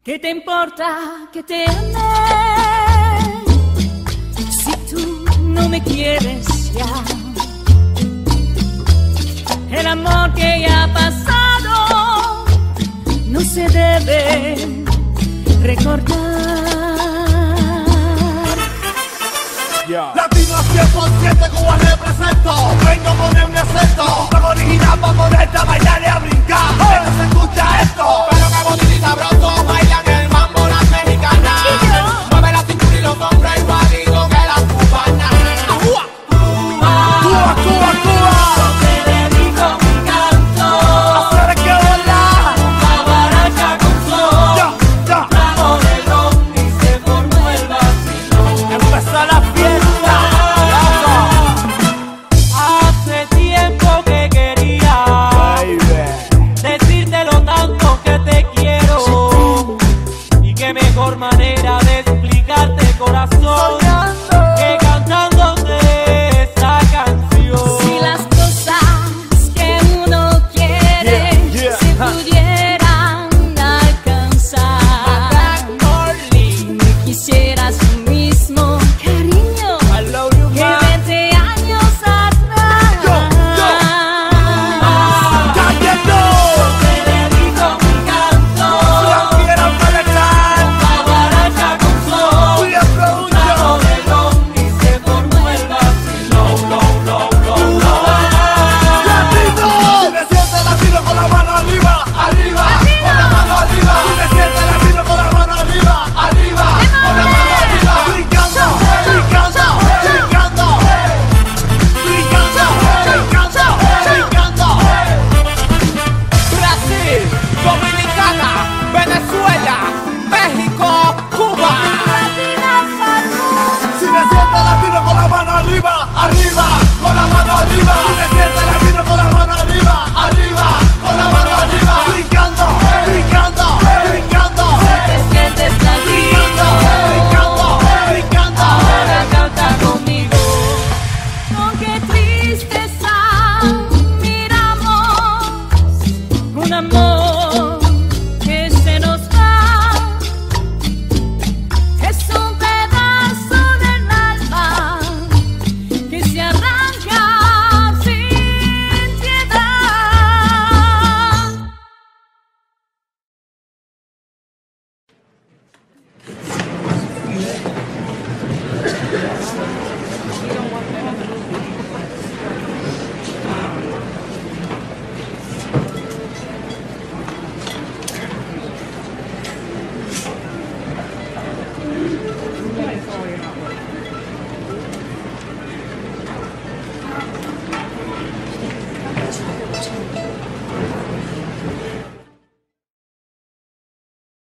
¿Qué te importa que te ame? Si tú no me quieres ya. El amor que ya ha pasado no se debe recordar. Latino 100%, Cuba represento. Vengo a poner mi acento. Como original para ponerte a bailar y a brincar. Que no se escucha esto. Pero que bonito y sabroso bailan el mambo las mexicanas. Mueve la cintura y los hombres igualito que las cubanas. Cuba, Cuba, Cuba, Cuba. Yo te dedico mi canto. Hacer que volar. Una baraja con sol. Ya. Trago de ron y se formó el vacilón. Empezó la fiesta. Hace tiempo que quería decirte lo tanto que te quiero. Y qué mejor manera de explicarte, corazón, que cantándote esta canción. Si las cosas que uno quiere se pudieran alcanzar, si me quisieras tú mismo, cariño, que 20 años atrás. Yo te dedico mi canto. Una baraja con sol. Trago de ron y se formó el vacilón. Si me sientes latino con la mano arriba, arriba, con la mano arriba. Si me sientes latino con la mano arriba, arriba, con la mano arriba. Brincando, brincando, brincando, brincando, brincando, brincando. Brasil, Dominicana, Venezuela, México, Cuba. Si me sientes latino con la mano arriba, arriba, con la mano arriba. Si me sientes latino con la mano arriba, arriba, con la mano arriba. Brincando, brincando, brincando. Te sientes Brincando, latino. brincando, brincando. Ahora canta conmigo. Con qué tristeza miramos un amor que se nos va. Es un pedazo del alma que se arranca sin piedad.